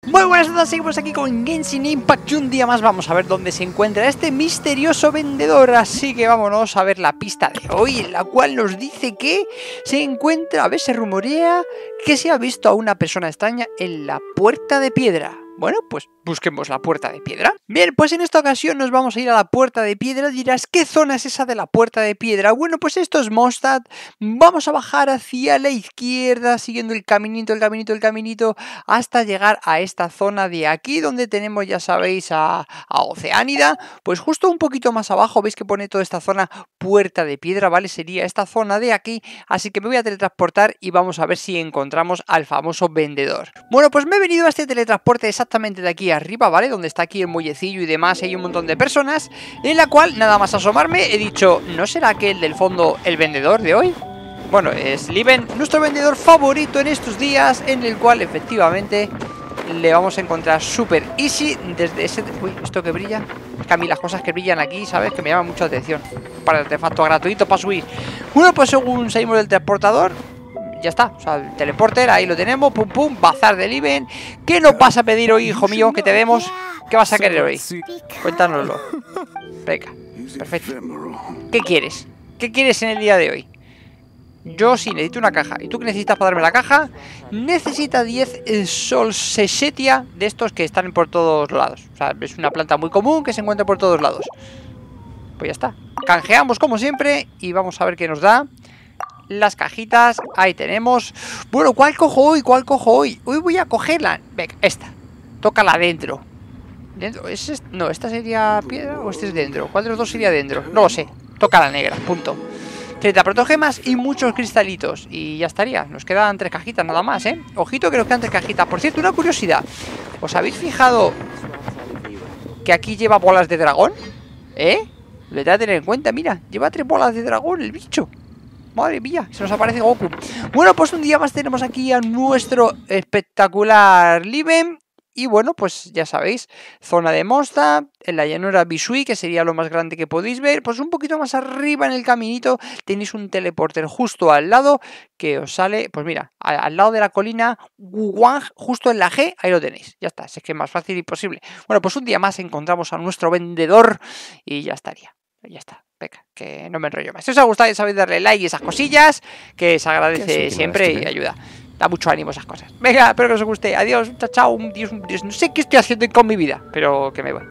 Muy buenas a todos, seguimos aquí con Genshin Impact y un día más vamos a ver dónde se encuentra este misterioso vendedor. Así que vámonos a ver la pista de hoy, en la cual nos dice que se encuentra, a ver, se rumorea que se ha visto a una persona extraña en la Puerta de Piedra. Bueno, pues busquemos la Puerta de Piedra. Bien, pues en esta ocasión nos vamos a ir a la Puerta de Piedra. Dirás, ¿qué zona es esa de la Puerta de Piedra? Bueno, pues esto es Mondstadt. Vamos a bajar hacia la izquierda, siguiendo el caminito, hasta llegar a esta zona de aquí, donde tenemos, ya sabéis, a Oceánida. Pues justo un poquito más abajo, veis que pone toda esta zona Puerta de Piedra, ¿vale? Sería esta zona de aquí, así que me voy a teletransportar y vamos a ver si encontramos al famoso vendedor. Bueno, pues me he venido a este teletransporte exactamente de aquí arriba, ¿vale? Donde está aquí el muellecillo y demás, hay un montón de personas, en la cual, nada más asomarme, he dicho, ¿no será que el del fondo el vendedor de hoy? Bueno, es Liven, nuestro vendedor favorito en estos días, en el cual efectivamente le vamos a encontrar súper easy desde ese... Uy, esto que brilla. Es que a mí las cosas que brillan aquí, ¿sabes? Que me llaman mucho la atención. Para el artefacto gratuito para subir. Bueno, pues según salimos del transportador, ya está. O sea, el teleporter, ahí lo tenemos. Pum, pum, bazar de Liven. ¿Qué nos vas a pedir hoy, hijo mío? Que te vemos. ¿Qué vas a querer hoy? Cuéntanoslo. Venga, perfecto. ¿Qué quieres? ¿Qué quieres en el día de hoy? Yo sí necesito una caja. ¿Y tú qué necesitas para darme la caja? Necesita 10 Solsesetia de estos que están por todos lados. O sea, es una planta muy común que se encuentra por todos lados. Pues ya está. Canjeamos como siempre y vamos a ver qué nos da. Las cajitas, ahí tenemos. Bueno, ¿cuál cojo hoy? ¿Cuál cojo hoy? Hoy voy a cogerla. Venga, esta. Tócala dentro. ¿Dentro? No, ¿esta sería piedra o este es dentro? ¿Cuál de los dos sería dentro? No lo sé. Toca la negra, punto. 30 protogemas y muchos cristalitos. Y ya estaría, nos quedan 3 cajitas nada más, ¿eh? Ojito que nos quedan 3 cajitas. Por cierto, una curiosidad. ¿Os habéis fijado que aquí lleva bolas de dragón? ¿Eh? Lo voy a tener en cuenta, mira. Lleva 3 bolas de dragón el bicho. Madre mía, se nos aparece Goku. Bueno, pues un día más tenemos aquí a nuestro espectacular Liven. Y bueno, pues ya sabéis, zona de Mondstadt, en la llanura Bisui, que sería lo más grande que podéis ver. Pues un poquito más arriba en el caminito tenéis un teleporter justo al lado que os sale, pues mira, al lado de la colina Guwang, justo en la G, ahí lo tenéis. Ya está, es que es más fácil y posible. Bueno, pues un día más encontramos a nuestro vendedor y ya estaría. Ya está, venga, que no me enrollo más. Si os ha gustado, ya sabéis darle like y esas cosillas, que se agradece siempre y ayuda. Da mucho ánimo esas cosas. Venga, espero que os guste. Adiós, chao, chao. Dios, no sé qué estoy haciendo con mi vida, pero que me voy.